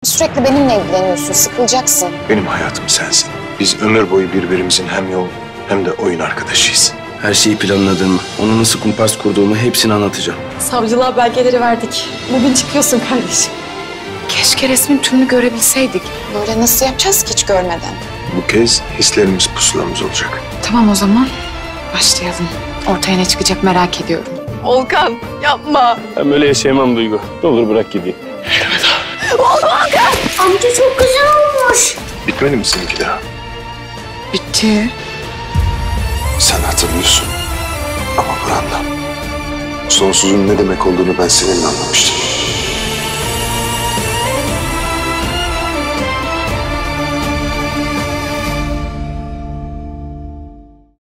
Sürekli benimle ilgileniyorsun, sıkılacaksın. Benim hayatım sensin. Biz ömür boyu birbirimizin hem yol hem de oyun arkadaşıyız. Her şeyi planladığımı, onu nasıl kumpas kurduğumu hepsini anlatacağım. Savcılığa belgeleri verdik. Bugün çıkıyorsun kardeşim. Keşke resmin tümünü görebilseydik. Böyle nasıl yapacağız ki hiç görmeden? Bu kez hislerimiz pusulamız olacak. Tamam o zaman başlayalım. Ortaya ne çıkacak merak ediyorum. Volkan yapma. Ben böyle yaşayamam Duygu. Ne olur bırak gideyim. Amca çok güzel olmuş. Bitmedi mi seninki daha? Bitti. Sen hatırlıyorsun. Ama Branda, sonsuzun ne demek olduğunu ben seninle anlamıştım.